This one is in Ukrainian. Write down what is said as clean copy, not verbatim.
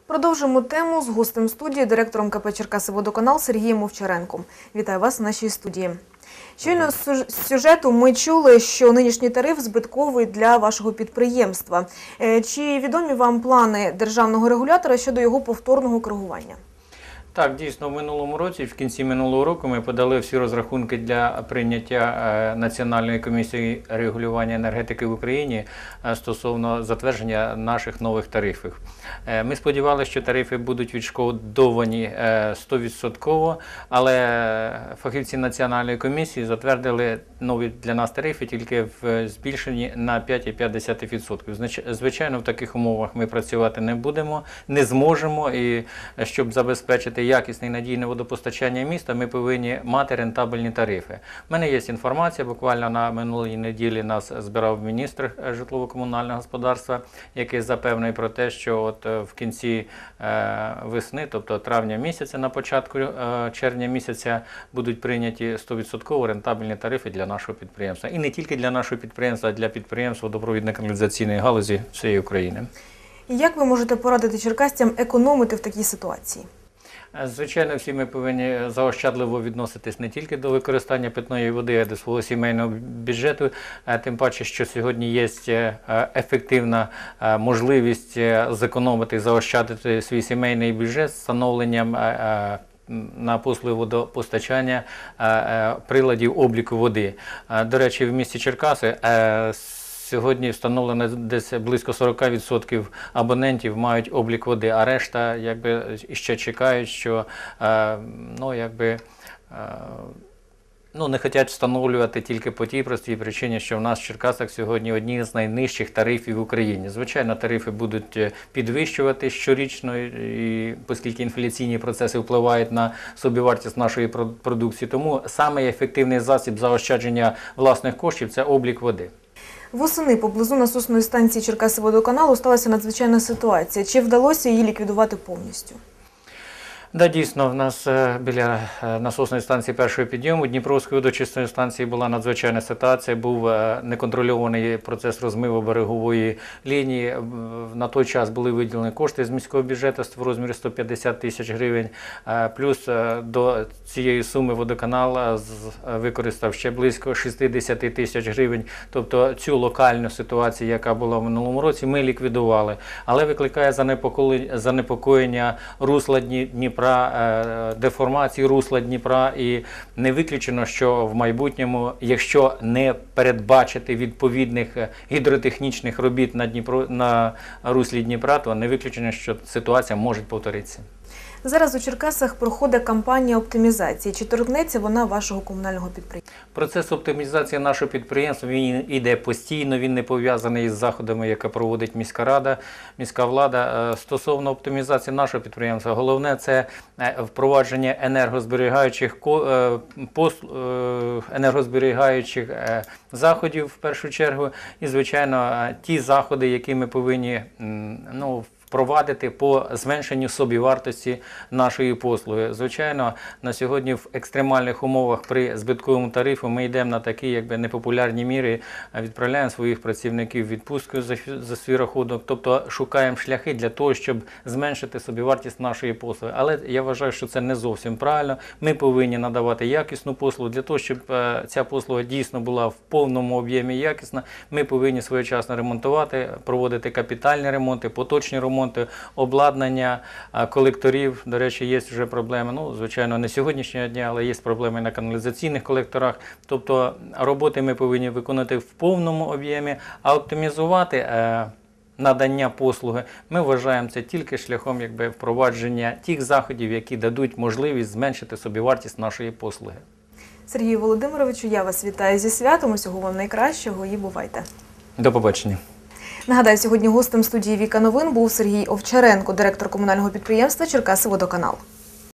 Продовжимо тему з гостем студії, директором КП «Черкасиводоканал» Сергієм Овчаренком. Вітаю вас в нашій студії. Щойно з сюжету ми чули, що нинішній тариф збитковий для вашого підприємства. Чи відомі вам плани державного регулятора щодо його повторного коригування? Так, дійсно, в минулому році, в кінці минулого року, ми подали всі розрахунки для прийняття Національної комісії регулювання енергетики в Україні стосовно затвердження наших нових тарифів. Ми сподівалися, що тарифи будуть відшкодовані 100%, але фахівці Національної комісії затвердили нові для нас тарифи тільки в збільшенні на 5,5%. Звичайно, в таких умовах ми працювати не будемо, не зможемо, і щоб забезпечити якісне і надійне водопостачання міста, ми повинні мати рентабельні тарифи. У мене є інформація, буквально на минулій неділі нас збирав міністр житлово-комунального господарства, який запевнив про те, що от в кінці весни, тобто травня місяця, на початку червня місяця, будуть прийняті 100% рентабельні тарифи для нашого підприємства. І не тільки для нашого підприємства, а для підприємств водопровідно-каналізаційної галузі всієї України. Як ви можете порадити черкасцям економити в такій ситуації? Звичайно, всі ми повинні заощадливо відноситись не тільки до використання питної води, а до свого сімейного бюджету, тим паче, що сьогодні є ефективна можливість зекономити, заощадити свій сімейний бюджет з встановленням на послуги водопостачання приладів обліку води. До речі, в місті Черкаси сьогодні встановлено десь близько 40% абонентів мають облік води, а решта ще чекають, що не хочуть встановлювати тільки по тій простій причині, що в нас в Черкасах сьогодні одні з найнижчих тарифів в Україні. Звичайно, тарифи будуть підвищувати щорічно, і оскільки інфляційні процеси впливають на собівартість нашої продукції. Тому самий ефективний засіб заощадження власних коштів – це облік води. Восени поблизу насосної станції Черкасиводоканалу сталася надзвичайна ситуація. Чи вдалося її ліквідувати повністю? Да, дійсно, в нас біля насосної станції першого підйому Дніпровської водочисної станції була надзвичайна ситуація, був неконтрольований процес розмиву берегової лінії. На той час були виділені кошти з міського бюджету в розмірі 150 тисяч гривень, плюс до цієї суми водоканал використав ще близько 60 тисяч гривень. Тобто цю локальну ситуацію, яка була в минулому році, ми ліквідували. Але викликає занепокоєння русла Дніпра, деформації русла Дніпра, і не виключено, що в майбутньому, якщо не передбачити відповідних гідротехнічних робіт на руслі Дніпра, то не виключено, що ситуація може повторитися. Зараз у Черкасах проходить кампанія оптимізації. Чи торкнеться вона вашого комунального підприємства? Процес оптимізації нашого підприємства, він йде постійно, він не пов'язаний із заходами, які проводить міська рада, міська влада. Стосовно оптимізації нашого підприємства, головне – це впровадження енергозберігаючих заходів в першу чергу. І, звичайно, ті заходи, які ми повинні впровадити по зменшенню собівартості нашої послуги. Звичайно, на сьогодні в екстремальних умовах при збитковому тарифу ми йдемо на такі непопулярні міри, відправляємо своїх працівників в відпустку за свій рахунок, тобто шукаємо шляхи для того, щоб зменшити собівартість нашої послуги. Але я вважаю, що це не зовсім правильно. Ми повинні надавати якісну послугу. Для того, щоб ця послуга дійсно була в повному об'ємі якісна, ми повинні своєчасно ремонтувати, проводити капітальні ремонти, поточні ремонти, обладнання колекторів. До речі, є вже проблеми, звичайно, не сьогоднішнього дня, але є проблеми на каналізаційних колекторах. Тобто роботи ми повинні виконати в повному об'ємі, а оптимізувати надання послуги ми вважаємо це тільки шляхом впровадження тих заходів, які дадуть можливість зменшити собівартість нашої послуги. Сергію Володимировичу, я вас вітаю зі святом, усього вам найкращого і бувайте. До побачення. Нагадаю, сьогодні гостем студії «Віка Новин» був Сергій Овчаренко, директор комунального підприємства «Черкасиводоканал».